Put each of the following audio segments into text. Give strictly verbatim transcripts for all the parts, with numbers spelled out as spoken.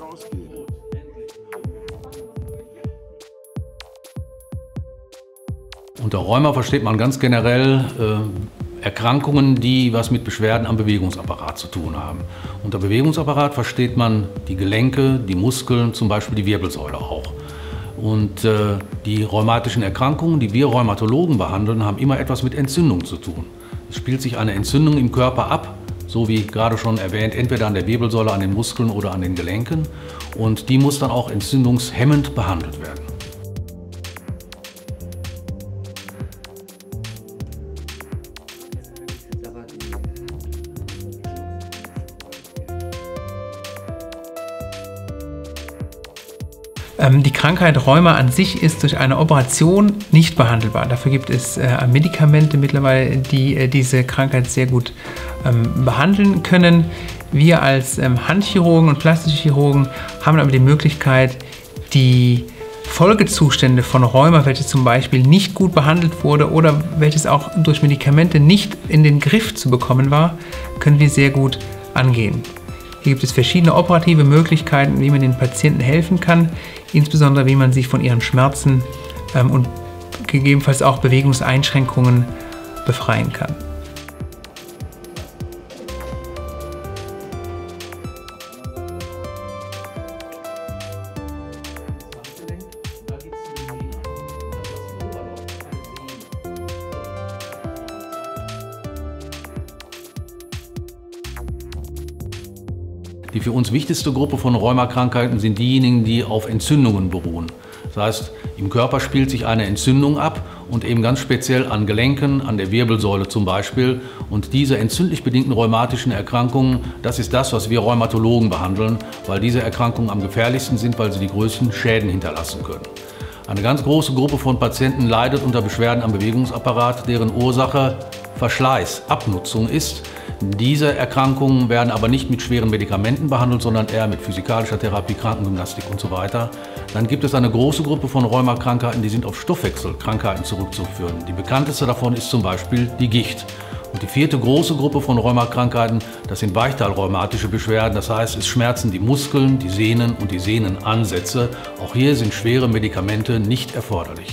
rausgehen. Unter Rheuma versteht man ganz generell äh, Erkrankungen, die was mit Beschwerden am Bewegungsapparat zu tun haben. Unter Bewegungsapparat versteht man die Gelenke, die Muskeln, zum Beispiel die Wirbelsäule auch. Und äh, die rheumatischen Erkrankungen, die wir Rheumatologen behandeln, haben immer etwas mit Entzündung zu tun. Es spielt sich eine Entzündung im Körper ab, so wie gerade schon erwähnt, entweder an der Wirbelsäule, an den Muskeln oder an den Gelenken. Und die muss dann auch entzündungshemmend behandelt werden. Die Krankheit Rheuma an sich ist durch eine Operation nicht behandelbar. Dafür gibt es äh, Medikamente mittlerweile, die äh, diese Krankheit sehr gut ähm, behandeln können. Wir als ähm, Handchirurgen und plastische Chirurgen haben aber die Möglichkeit, die Folgezustände von Rheuma, welches zum Beispiel nicht gut behandelt wurde oder welches auch durch Medikamente nicht in den Griff zu bekommen war, können wir sehr gut angehen. Hier gibt es verschiedene operative Möglichkeiten, wie man den Patienten helfen kann, insbesondere wie man sich von ihren Schmerzen ähm, und gegebenenfalls auch Bewegungseinschränkungen befreien kann. Die für uns wichtigste Gruppe von Rheumakrankheiten sind diejenigen, die auf Entzündungen beruhen. Das heißt, im Körper spielt sich eine Entzündung ab und eben ganz speziell an Gelenken, an der Wirbelsäule zum Beispiel. Und diese entzündlich bedingten rheumatischen Erkrankungen, das ist das, was wir Rheumatologen behandeln, weil diese Erkrankungen am gefährlichsten sind, weil sie die größten Schäden hinterlassen können. Eine ganz große Gruppe von Patienten leidet unter Beschwerden am Bewegungsapparat, deren Ursache Verschleiß, Abnutzung ist. Diese Erkrankungen werden aber nicht mit schweren Medikamenten behandelt, sondern eher mit physikalischer Therapie, Krankengymnastik und so weiter. Dann gibt es eine große Gruppe von Rheumakrankheiten, die sind auf Stoffwechselkrankheiten zurückzuführen. Die bekannteste davon ist zum Beispiel die Gicht. Und die vierte große Gruppe von Rheumakrankheiten, das sind weichteilrheumatische Beschwerden. Das heißt, es schmerzen die Muskeln, die Sehnen und die Sehnenansätze. Auch hier sind schwere Medikamente nicht erforderlich.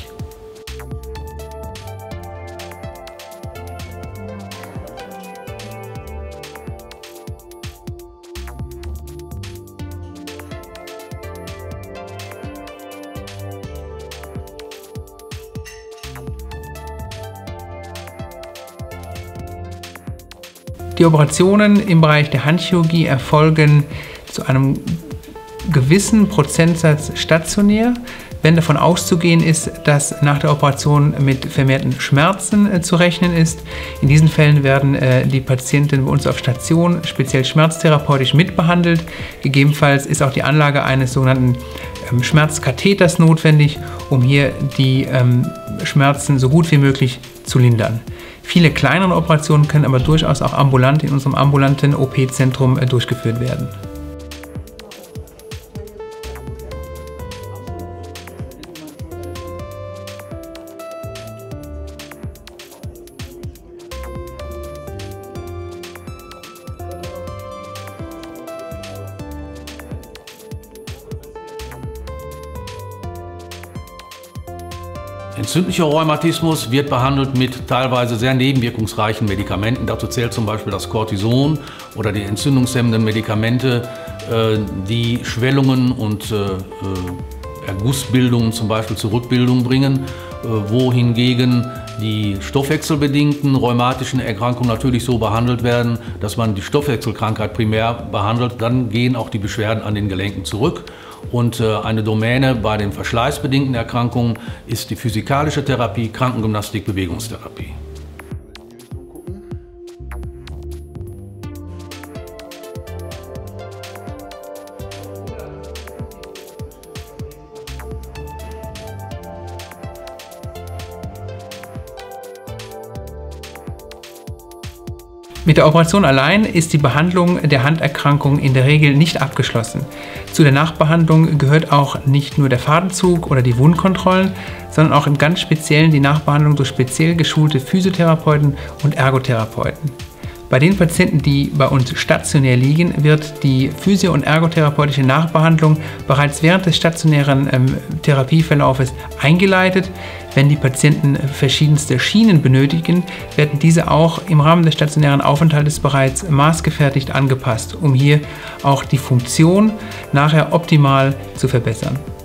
Die Operationen im Bereich der Handchirurgie erfolgen zu einem gewissen Prozentsatz stationär, wenn davon auszugehen ist, dass nach der Operation mit vermehrten Schmerzen äh, zu rechnen ist. In diesen Fällen werden äh, die Patienten bei uns auf Station speziell schmerztherapeutisch mitbehandelt. Gegebenenfalls ist auch die Anlage eines sogenannten ähm, Schmerzkatheters notwendig, um hier die ähm, Schmerzen so gut wie möglich zu lindern. Viele kleinere Operationen können aber durchaus auch ambulant in unserem ambulanten O P-Zentrum durchgeführt werden. Entzündlicher Rheumatismus wird behandelt mit teilweise sehr nebenwirkungsreichen Medikamenten. Dazu zählt zum Beispiel das Cortison oder die entzündungshemmenden Medikamente, die Schwellungen und Ergussbildungen zum Beispiel zur Rückbildung bringen, wohingegen die stoffwechselbedingten rheumatischen Erkrankungen natürlich so behandelt werden, dass man die Stoffwechselkrankheit primär behandelt. Dann gehen auch die Beschwerden an den Gelenken zurück. Und eine Domäne bei den verschleißbedingten Erkrankungen ist die physikalische Therapie, Krankengymnastik, Bewegungstherapie. Mit der Operation allein ist die Behandlung der Handerkrankung in der Regel nicht abgeschlossen. Zu der Nachbehandlung gehört auch nicht nur der Fadenzug oder die Wundkontrollen, sondern auch im ganz Speziellen die Nachbehandlung durch speziell geschulte Physiotherapeuten und Ergotherapeuten. Bei den Patienten, die bei uns stationär liegen, wird die physio- und ergotherapeutische Nachbehandlung bereits während des stationären ähm, Therapieverlaufes eingeleitet. Wenn die Patienten verschiedenste Schienen benötigen, werden diese auch im Rahmen des stationären Aufenthaltes bereits maßgefertigt angepasst, um hier auch die Funktion nachher optimal zu verbessern.